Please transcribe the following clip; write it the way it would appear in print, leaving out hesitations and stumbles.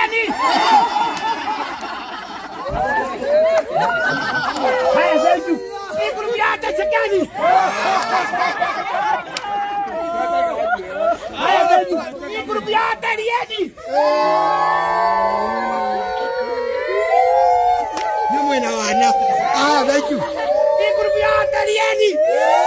sekali. Haya zetu. Ikurubia hata sekali. Haya zetu. Ikurubia hata riadi. Thank you. Ikurubia hata riadi.